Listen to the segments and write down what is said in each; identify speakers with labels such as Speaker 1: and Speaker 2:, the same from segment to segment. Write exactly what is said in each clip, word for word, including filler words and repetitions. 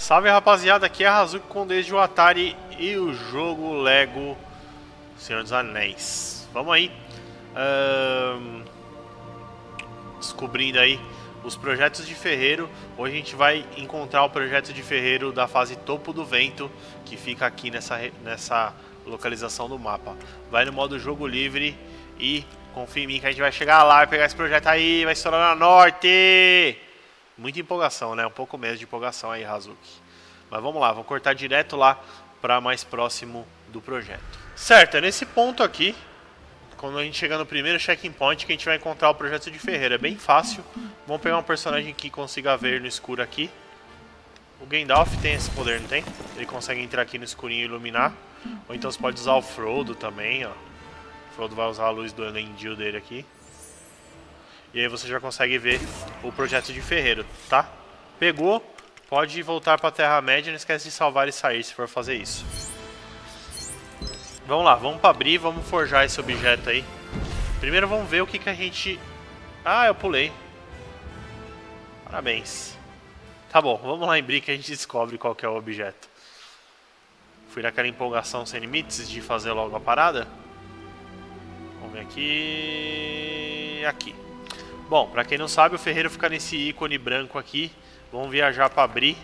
Speaker 1: Salve rapaziada, aqui é a Hazuki com desde o Atari e o jogo Lego Senhor dos Anéis. Vamos aí um, descobrindo aí os projetos de ferreiro. Hoje a gente vai encontrar o projeto de ferreiro da fase Topo do Vento, que fica aqui nessa, nessa localização do mapa. Vai no modo jogo livre e confia em mim que a gente vai chegar lá e pegar esse projeto aí, vai estourar na norte! Muita empolgação, né? Um pouco menos de empolgação aí, Hazuki. Mas vamos lá, vamos cortar direto lá para mais próximo do projeto. Certo, é nesse ponto aqui, quando a gente chegar no primeiro checkpoint point, que a gente vai encontrar o projeto de ferreiro. É bem fácil. Vamos pegar um personagem que consiga ver no escuro aqui. O Gandalf tem esse poder, não tem? Ele consegue entrar aqui no escurinho e iluminar. Ou então você pode usar o Frodo também, ó. O Frodo vai usar a luz do Elendil dele aqui. E aí você já consegue ver o projeto de ferreiro, tá? Pegou, pode voltar para a Terra-média, não esquece de salvar e sair se for fazer isso. Vamos lá, vamos para abrir, vamos forjar esse objeto aí. Primeiro vamos ver o que, que a gente... Ah, eu pulei. Parabéns. Tá bom, vamos lá em Bri que a gente descobre qual que é o objeto. Fui naquela empolgação sem limites de fazer logo a parada. Vamos ver aqui... Aqui. Bom, pra quem não sabe, o ferreiro fica nesse ícone branco aqui. Vamos viajar para Bri.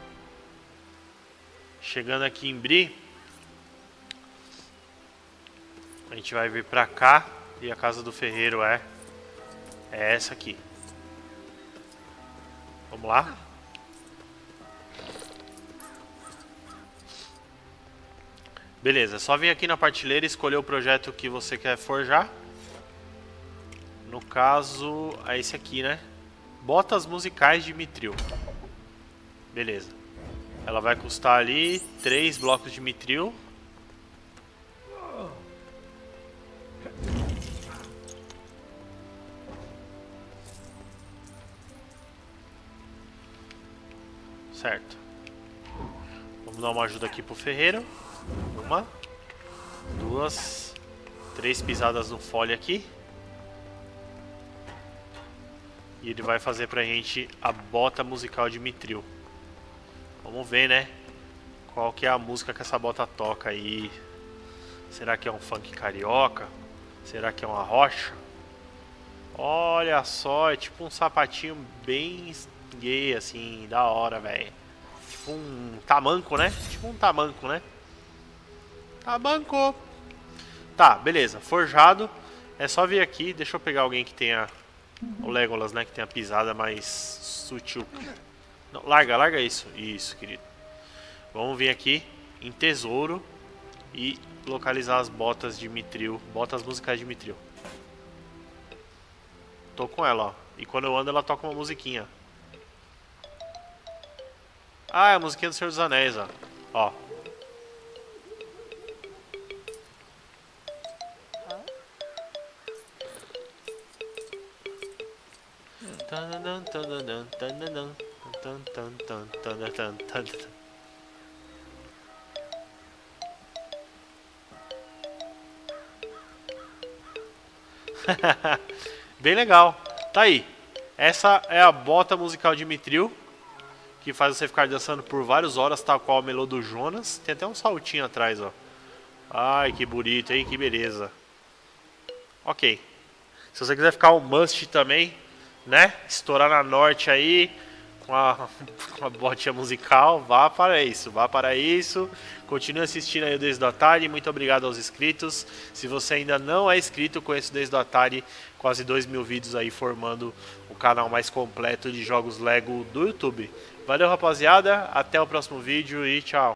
Speaker 1: Chegando aqui em Bri, a gente vai vir pra cá. E a casa do ferreiro é, é essa aqui. Vamos lá. Beleza, é só vir aqui na partilheira e escolher o projeto que você quer forjar. No caso, é esse aqui, né? Botas musicais de mitril. Beleza. Ela vai custar ali três blocos de mitril. Certo. Vamos dar uma ajuda aqui pro ferreiro. Uma, duas, três pisadas no folha aqui. E ele vai fazer pra gente a bota musical de mitril. Vamos ver, né? Qual que é a música que essa bota toca aí. Será que é um funk carioca? Será que é uma rocha? Olha só, é tipo um sapatinho bem gay, assim, da hora, velho. Tipo um tamanco, né? Tipo um tamanco, né? Tamanco! Tá, beleza. Forjado. É só vir aqui. Deixa eu pegar alguém que tenha... O Legolas, né? Que tem a pisada mais sutil. Não, larga, larga isso. Isso, querido. Vamos vir aqui em tesouro e localizar as botas de mitril. Botas musicais de mitril. Tô com ela, ó. E quando eu ando, ela toca uma musiquinha. Ah, é a musiquinha do Senhor dos Anéis, ó. Ó. Bem legal. Tá aí. Essa é a bota musical de mitril, que faz você ficar dançando por várias horas, tal qual a melô do Jonas. Tem até um saltinho atrás, ó. Ai, que bonito, hein? Que beleza. Ok. Se você quiser ficar um must também, né? Estourar na norte aí com a, com a botinha musical, vá para isso, vá para isso. Continue assistindo aí o Desde o Atari. Muito obrigado aos inscritos. Se você ainda não é inscrito, conheço o Desde o Atari, quase dois mil vídeos aí formando o canal mais completo de jogos Lego do YouTube. Valeu, rapaziada. Até o próximo vídeo e tchau.